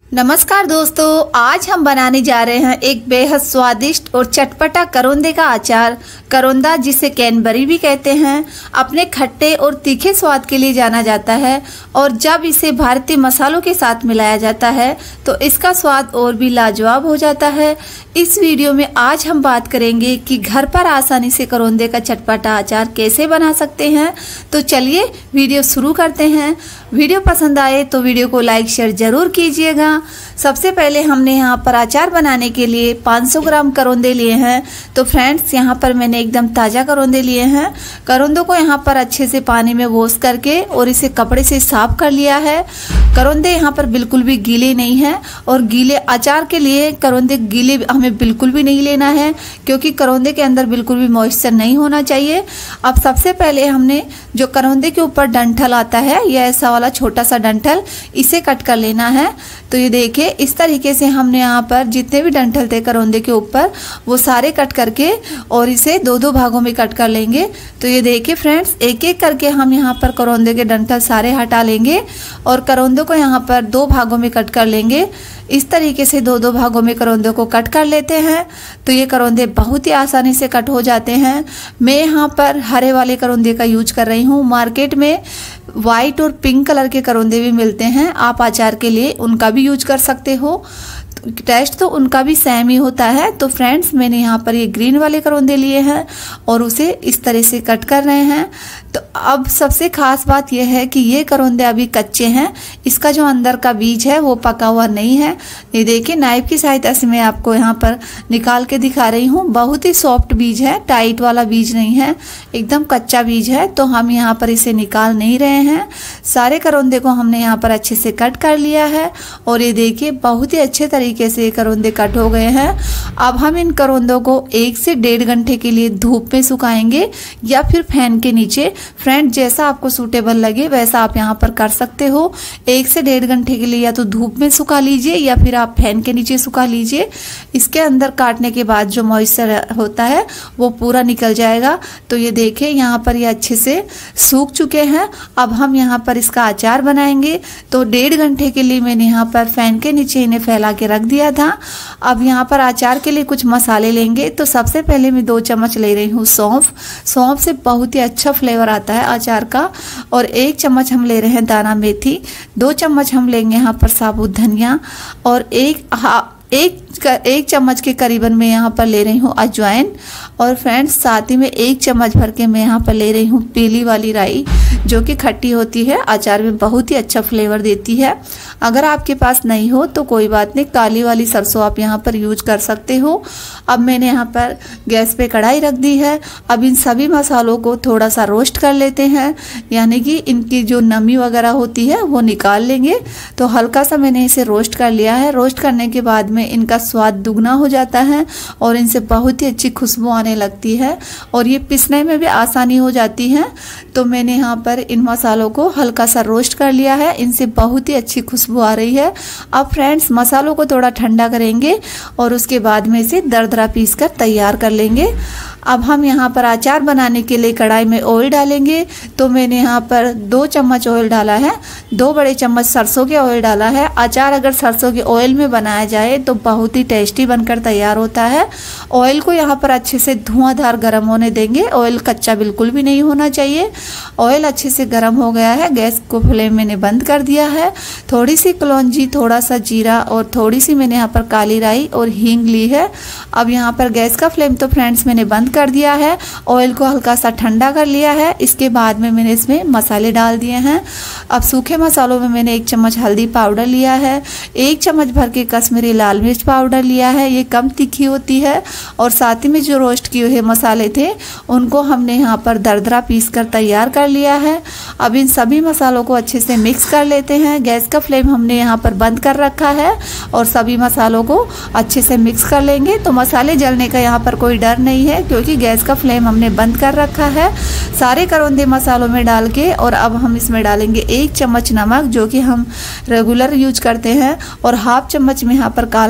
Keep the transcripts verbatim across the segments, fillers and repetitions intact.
नमस्कार दोस्तों, आज हम बनाने जा रहे हैं एक बेहद स्वादिष्ट और चटपटा करौंदे का अचार। करौंदा जिसे कैनबरी भी कहते हैं, अपने खट्टे और तीखे स्वाद के लिए जाना जाता है और जब इसे भारतीय मसालों के साथ मिलाया जाता है तो इसका स्वाद और भी लाजवाब हो जाता है। इस वीडियो में आज हम बात करेंगे कि घर पर आसानी से करौंदे का चटपटा अचार कैसे बना सकते हैं। तो चलिए वीडियो शुरू करते हैं। वीडियो पसंद आए तो वीडियो को लाइक शेयर जरूर कीजिएगा। सबसे पहले हमने यहाँ पर अचार बनाने के लिए पाँच सौ ग्राम करौंदे लिए हैं। तो फ्रेंड्स, यहाँ पर मैंने एकदम ताज़ा करौंदे लिए हैं। करौंदों को यहाँ पर अच्छे से पानी में वॉश करके और इसे कपड़े से साफ कर लिया है। करौंदे यहाँ पर बिल्कुल भी गीले नहीं हैं और गीले अचार के लिए करौंदे गीले हमें बिल्कुल भी नहीं लेना है, क्योंकि करौंदे के अंदर बिल्कुल भी मॉइस्चर नहीं होना चाहिए। अब सबसे पहले हमने जो करौंदे के ऊपर डंठल आता है, यह ऐसा वाला छोटा सा डंठल, इसे कट कर लेना है। तो ये देखिए, इस तरीके से हमने यहाँ पर जितने भी डंठल थे करौंदे के ऊपर वो सारे कट करके और इसे दो दो भागों में कट कर लेंगे। तो ये देखिए फ्रेंड्स, एक एक करके हम यहाँ पर करौंदे के डंठल सारे हटा लेंगे और करौंदे को यहाँ पर दो भागों में कट कर लेंगे। इस तरीके से दो दो भागों में करौंदे को कट कर लेते हैं। तो ये करौंदे बहुत ही आसानी से कट हो जाते हैं। मैं यहाँ पर हरे वाले करौंदे का यूज कर रही हूँ। मार्केट में वाइट और पिंक कलर के करौंदे भी मिलते हैं, आप अचार के लिए उनका भी यूज कर सकते हो। टेस्ट तो उनका भी सेम ही होता है। तो फ्रेंड्स, मैंने यहाँ पर ये ग्रीन वाले करौंदे लिए हैं और उसे इस तरह से कट कर रहे हैं। तो अब सबसे खास बात यह है कि ये करौंदे अभी कच्चे हैं, इसका जो अंदर का बीज है वो पका हुआ नहीं है। ये देखिए, नाइफ की सहायता से मैं आपको यहाँ पर निकाल के दिखा रही हूँ। बहुत ही सॉफ्ट बीज है, टाइट वाला बीज नहीं है, एकदम कच्चा बीज है। तो हम यहाँ पर इसे निकाल नहीं रहे हैं। सारे करौंदे को हमने यहाँ पर अच्छे से कट कर लिया है और ये देखिए, बहुत ही अच्छे तरीके से करौंदे कट हो गए हैं। अब हम इन करौंदों को एक से डेढ़ घंटे के लिए धूप में सुखाएंगे या फिर फैन के नीचे। फ्रेंड, जैसा आपको सूटेबल लगे वैसा आप यहाँ पर कर सकते हो। एक से डेढ़ घंटे के लिए या तो धूप में सुखा लीजिए या फिर आप फैन के नीचे सुखा लीजिए। इसके अंदर काटने के बाद जो मॉइस्चर होता है वो पूरा निकल जाएगा। तो ये देखिए, यहाँ पर ये अच्छे से सूख चुके हैं। अब हम यहाँ पर इसका अचार बनाएंगे। तो डेढ़ घंटे के लिए मैंने यहाँ पर फैन के नीचे इन्हें फैला के रख दिया था। अब यहाँ पर अचार के लिए कुछ मसाले लेंगे। तो सबसे पहले मैं दो चम्मच ले रही हूँ सौंफ। सौंफ से बहुत ही अच्छा फ्लेवर आता है अचार का। और एक चम्मच हम ले रहे हैं दाना मेथी। दो चम्मच हम लेंगे यहाँ पर साबुत धनिया और एक हाँ एक एक चम्मच के करीबन मैं यहाँ पर ले रही हूँ अजवाइन। और फ्रेंड्स, साथ ही में एक चम्मच भर के मैं यहाँ पर ले रही हूँ पीली वाली राई, जो कि खट्टी होती है, अचार में बहुत ही अच्छा फ्लेवर देती है। अगर आपके पास नहीं हो तो कोई बात नहीं, काली वाली सरसों आप यहाँ पर यूज कर सकते हो। अब मैंने यहाँ पर गैस पे कढ़ाई रख दी है। अब इन सभी मसालों को थोड़ा सा रोस्ट कर लेते हैं, यानी कि इनकी जो नमी वगैरह होती है वो निकाल लेंगे। तो हल्का सा मैंने इसे रोस्ट कर लिया है। रोस्ट करने के बाद में इनका स्वाद दुगना हो जाता है और इनसे बहुत ही अच्छी खुशबू आने लगती है और ये पिसने में भी आसानी हो जाती है। तो मैंने यहाँ पर इन मसालों को हल्का सा रोस्ट कर लिया है, इनसे बहुत ही अच्छी खुशबू आ रही है। अब फ्रेंड्स, मसालों को थोड़ा ठंडा करेंगे और उसके बाद में इसे दरदरा पीस कर तैयार कर लेंगे। अब हम यहाँ पर अचार बनाने के लिए कढ़ाई में ऑयल डालेंगे। तो मैंने यहाँ पर दो चम्मच ऑयल डाला है, दो बड़े चम्मच सरसों के ऑयल डाला है। अचार अगर सरसों के ऑयल में बनाया जाए तो बहुत ही टेस्टी बनकर तैयार होता है। ऑयल को यहाँ पर अच्छे से धुआंधार गर्म होने देंगे, ऑयल कच्चा बिल्कुल भी नहीं होना चाहिए। ऑयल अच्छे से गर्म हो गया है, गैस को फ्लेम मैंने बंद कर दिया है। थोड़ी सी कलौंजी, थोड़ा सा जीरा और थोड़ी सी मैंने यहाँ पर काली राई और हींग ली है। अब यहाँ पर गैस का फ्लेम तो फ्रेंड्स मैंने बंद कर दिया है, ऑयल को हल्का सा ठंडा कर लिया है। इसके बाद में मैंने इसमें मसाले डाल दिए हैं। अब सूखे मसालों में मैंने एक चम्मच हल्दी पाउडर लिया है, एक चम्मच भर के कश्मीरी लाल मिर्च पाउडर लिया है, ये कम तीखी होती है। और साथ ही में जो रोस्ट किए हुए मसाले थे उनको हमने यहाँ पर दरदरा पीस कर तैयार कर लिया है। अब इन सभी मसालों को अच्छे से मिक्स कर लेते हैं। गैस का फ्लेम हमने यहाँ पर बंद कर रखा है और सभी मसालों को अच्छे से मिक्स कर लेंगे। तो मसाले जलने का यहाँ पर कोई डर नहीं है, क्योंकि गैस का फ्लेम हमने बंद कर रखा है। सारे करौंदे मसालों में डाल के और अब हम इसमें डालेंगे एक चम्मच नमक, जो कि हम रेगुलर यूज करते हैं, और हाफ चम्मच में यहाँ पर काला नमक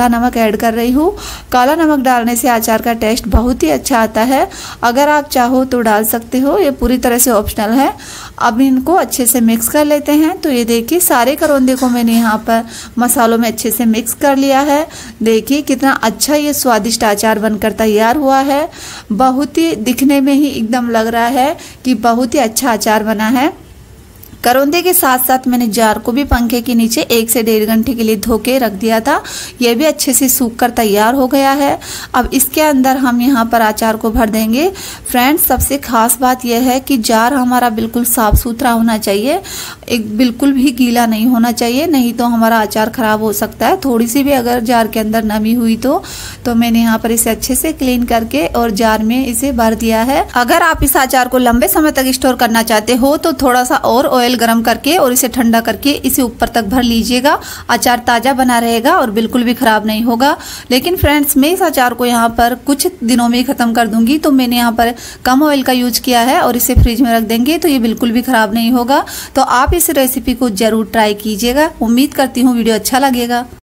ऐड कर रही हूँ। काला नमक डालने से अचार का टेस्ट बहुत ही अच्छा आता है। अगर आप चाहो तो डाल सकते हो, ये पूरी तरह से ऑप्शनल है। अब इनको अच्छे से मिक्स कर लेते हैं। तो ये देखिए सारे करौंदे को मैंने यहाँ पर मसालों में अच्छे से मिक्स कर लिया है। देखिए कितना अच्छा ये स्वादिष्ट अचार बनकर तैयार हुआ है। बहुत ही दिखने में ही एकदम लग रहा है कि बहुत ही अच्छा अचार बना है। करौंदे के साथ साथ मैंने जार को भी पंखे के नीचे एक से डेढ़ घंटे के लिए धो के रख दिया था। यह भी अच्छे से सूख कर तैयार हो गया है। अब इसके अंदर हम यहाँ पर अचार को भर देंगे। फ्रेंड्स, सबसे खास बात यह है कि जार हमारा बिल्कुल साफ सुथरा होना चाहिए, एक बिल्कुल भी गीला नहीं होना चाहिए, नहीं तो हमारा अचार खराब हो सकता है। थोड़ी सी भी अगर जार के अंदर नमी हुई तो तो मैंने यहाँ पर इसे अच्छे से क्लीन करके और जार में इसे भर दिया है। अगर आप इस अचार को लंबे समय तक स्टोर करना चाहते हो तो थोड़ा सा और ऑयल गरम करके और इसे ठंडा करके इसे ऊपर तक भर लीजिएगा। अचार ताज़ा बना रहेगा और बिल्कुल भी खराब नहीं होगा। लेकिन फ्रेंड्स, मैं इस अचार को यहाँ पर कुछ दिनों में ही खत्म कर दूंगी, तो मैंने यहाँ पर कम ऑयल का यूज किया है और इसे फ्रिज में रख देंगे तो ये बिल्कुल भी खराब नहीं होगा। तो आप इस रेसिपी को जरूर ट्राई कीजिएगा। उम्मीद करती हूँ वीडियो अच्छा लगेगा।